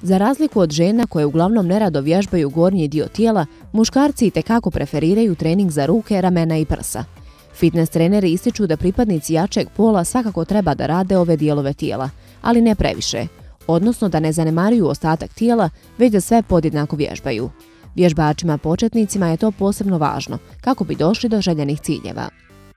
Za razliku od žena koje uglavnom nerado vježbaju gornji dio tijela, muškarci itekako preferiraju trening za ruke, ramena i prsa. Fitness treneri ističu da pripadnici jačeg pola svakako treba da rade ove dijelove tijela, ali ne previše, odnosno da ne zanemaruju ostatak tijela, već da sve podjednako vježbaju. Vježbačima početnicima je to posebno važno, kako bi došli do željenih ciljeva.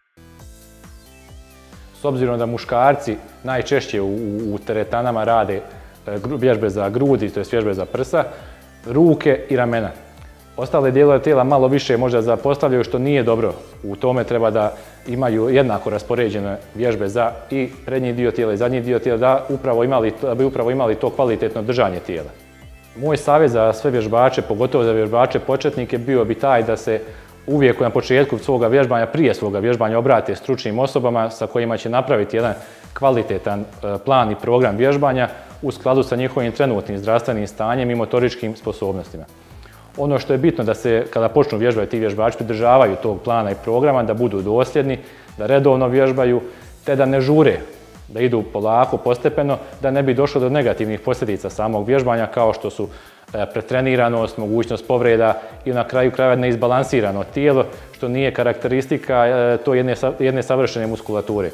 S obzirom da muškarci najčešće u teretanama rade vježbe za grudi, to je vježbe za prsa, ruke i ramena. Ostale dijelove tijela malo više možda zapostavljaju, što nije dobro. U tome treba da imaju jednako raspoređene vježbe za i prednji dio tijela i zadnji dio tijela, da bi upravo imali to kvalitetno držanje tijela. Moj savjet za sve vježbače, pogotovo za vježbače početnike, bio bi taj da se uvijek na početku svoga vježbanja, prije svoga vježbanja, obrate stručnim osobama sa kojima će napraviti jedan kvalitetan plan i program vježbanja u skladu sa njihovim trenutnim zdravstvenim stanjem i motoričkim sposobnostima. Ono što je bitno da se, kada počnu vježbati, ti vježbači pridržavaju tog plana i programa, da budu dosljedni, da redovno vježbaju, te da ne žure, da idu polako, postepeno, da ne bi došlo do negativnih posljedica samog vježbanja, kao što su pretreniranost, mogućnost povreda i na kraju krajeva neizbalansirano tijelo, što nije karakteristika jedne savršene muskulature.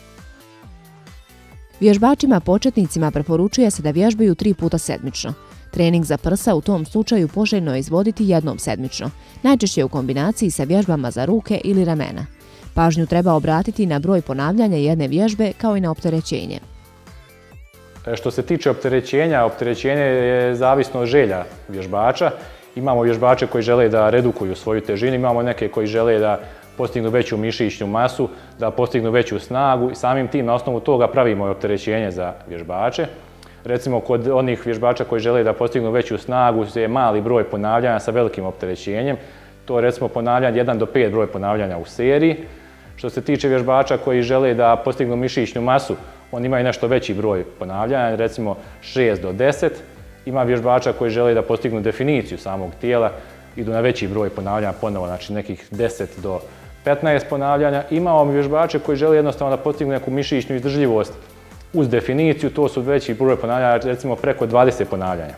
Vježbačima početnicima preporučuje se da vježbaju 3 puta sedmično. Trening za prsa u tom slučaju poželjno je izvoditi jednom sedmično, najčešće u kombinaciji sa vježbama za ruke ili ramena. Pažnju treba obratiti na broj ponavljanja jedne vježbe kao i na opterećenje. Što se tiče opterećenja, opterećenje je zavisno od želja vježbača. Imamo vježbače koji žele da redukuju svoju težinu, imamo neke koji žele da postignu veću mišićnu masu, da postignu veću snagu i samim tim na osnovu toga pravimo opterećenje za vježbače. Recimo, kod onih vježbača koji žele da postignu veću snagu je mali broj ponavljanja sa velikim opterećenjem. To je recimo ponavljanje 1 do 5 broj ponavljanja u seriji. Što se tiče vježbača koji žele da postignu mišićnu masu, oni imaju nešto veći broj ponavljanja, recimo 6 do 10. Ima vježbača koji žele da postignu definiciju samog tijela, idu na veći broj ponavljanja ponovo, znači nekih 10 do 15 ponavljanja. Imamo vježbače koji žele jednostavno da postignu neku mišićnu izdržljivost uz definiciju, to su veći broj ponavljanja, recimo preko 20 ponavljanja.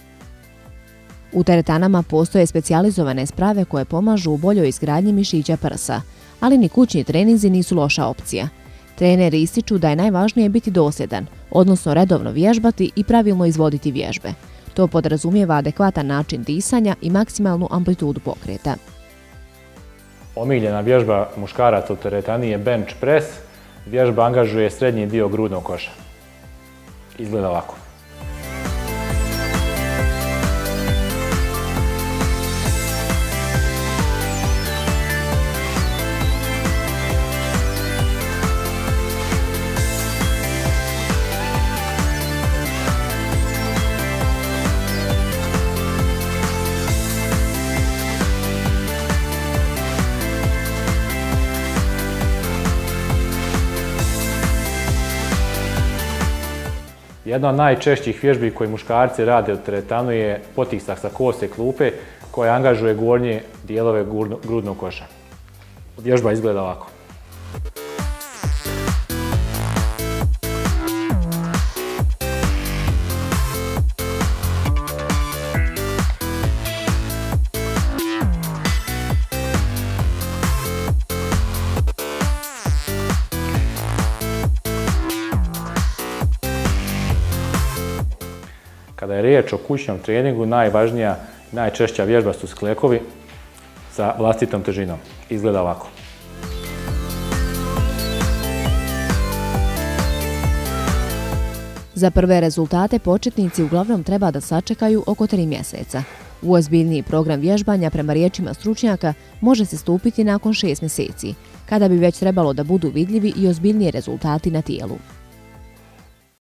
U teretanama postoje specijalizovane sprave koje pomažu u boljoj izgradnji mišića prsa, ali ni kućni treninzi nisu loša opcija. Treneri ističu da je najvažnije biti dosljedan, odnosno redovno vježbati i pravilno izvoditi vježbe. To podrazumijeva adekvatan način disanja i maksimalnu amplitudu pokreta. Omiljena vježba muškaraca u teretani je bench press. Vježba angažuje srednji dio grudnog koša. Izgleda ovako. Jedna od najčešćih vježbi koje muškarci rade u teretanu je potisak sa kose klupe koja angažuje gornje dijelove grudnog koša. Vježba izgleda ovako. Kada je riječ o kućnom treningu, najvažnija i najčešća vježba su sklekovi sa vlastitom težinom. Izgleda ovako. Za prve rezultate početnici uglavnom treba da sačekaju oko 3 mjeseca. U ozbiljniji program vježbanja, prema riječima stručnjaka, može se stupiti nakon 6 mjeseci, kada bi već trebalo da budu vidljivi i ozbiljniji rezultati na tijelu.